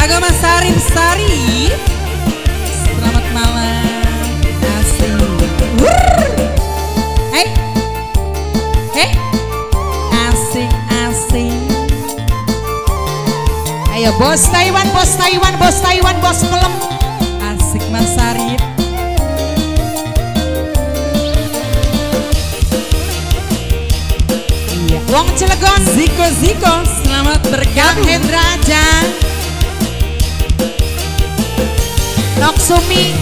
Kagak Mas Sarip. Selamat malam. Asik. Hey. Asik. Ayo bos Taiwan, bos ngelem. Asik Mas Sarip. Iya. Wong Cilegon. Ziko, selamat bergabung. Hendra aja. Noksumi.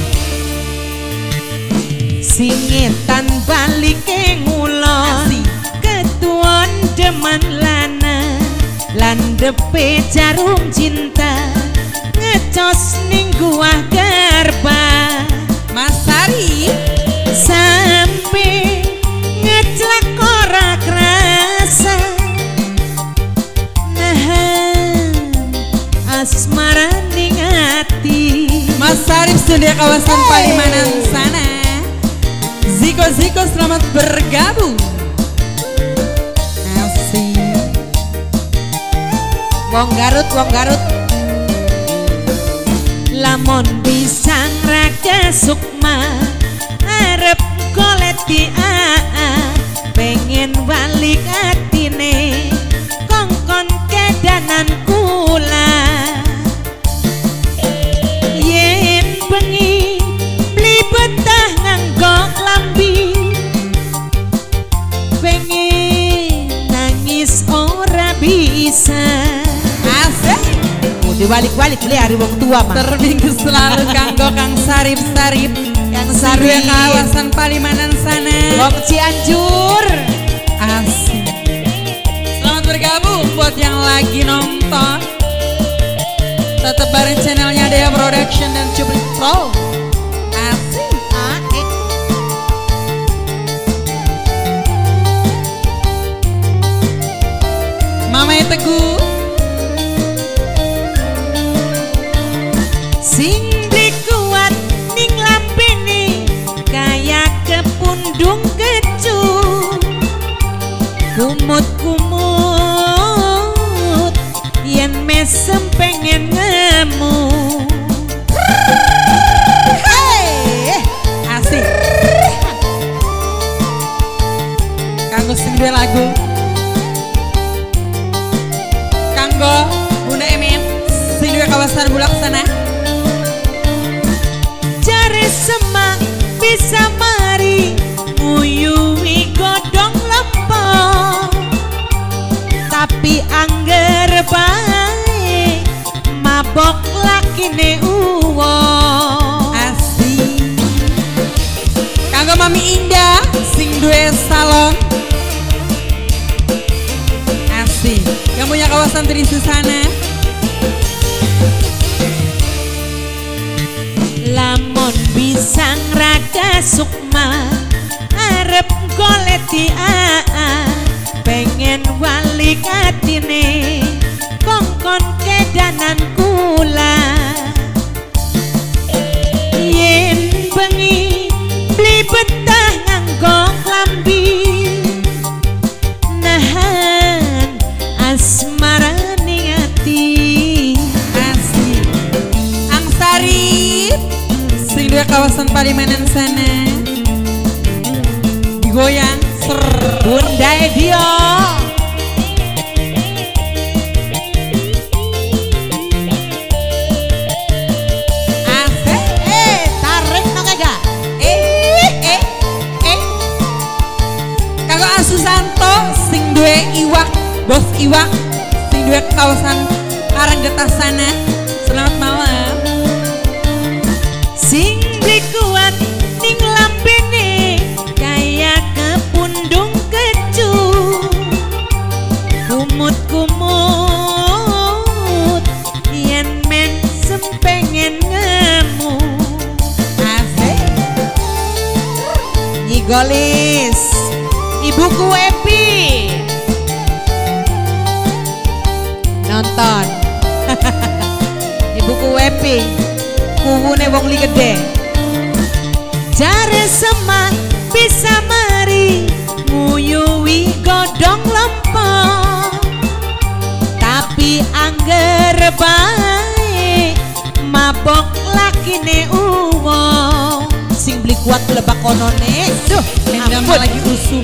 Singetan balik ke ngulon. Ketuan demen lana. Landepe jarum cinta. Ngecos ning gua gerba. Mas Sarip Sampai ngecelak ora kerasa. Nahan asmara ning ati. Mas Sarip sudah kawasan Palimanan sana. Ziko selamat bergabung. Asik. Wong Garut. Lamun bisa raga sukma arep goleti pengen balik atine kongkon kedanan kula yen bengi beli betah nganggo lambi pengen nangis ora bisa. Asik. Dibalik-balik beli hari wong tua mah. Terbingkis selalu kanggo Kang Sarip. Yang Sarip kawasan Palimanan sana. Wong Cianjur. Asik. Selamat bergabung buat yang lagi nonton. Tetap bareng channelnya Dea Production dan Cuplik Pro. Asik. Mama Teguh. Sing kuat ning lampene kaya kepundung kecu. Kumut yen mesem pengen ngemu. Asik. Kanggo sing duwe lagu. Kanggo Bunda Emin sing duwe kawasan Bulak sana. Jare semak bisa mari nguyuwi godong lempong. Tapi angger bae mabok lakine uwong. Asik. Kanggo Mami Indah sing duwe salon. Asik. Yang punya kawasan Trinsu sana. Lamun bisa ngraga sukma arep goleti pengen balik atine kongkon kedanan kula yen bengi beli betah nganggo lambi nahan asmara ning ati. Asik. Ang Sarip sing duwe kawasan Palimanan sana. Digoyang ser. Bunda Edio. Asik. Tarik no kagak. Kanggo Asusanto sing duwe iwak, bos iwak sing duwe kawasan Karanggetas sana. Selamat malam. Sing kuat ning lampene kaya kepundung kecu. Kumut yen men sempengen ngemu. Asik. Nyigolis Ibuku Epi nonton. Ibuku Epi kuwune wong li gede. Jare semak bisa mari nguyuwi godong lempong. Tapi angger bae lebak-lebak konone. Duh, Endang ampun. lagi usum.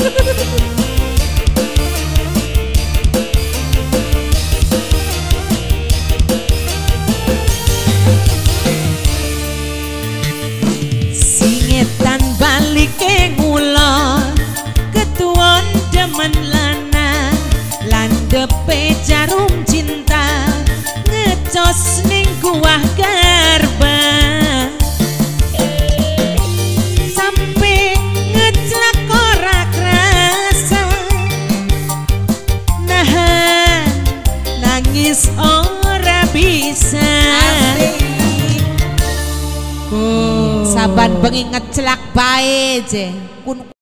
Singetan balik ke ngulon ketuon demen lanang landepe jarum cinta ngecos ning kuah garba sampai ngecelak ora krasa nahan nangis ora bisa. Saban bengi ngecelak bae je.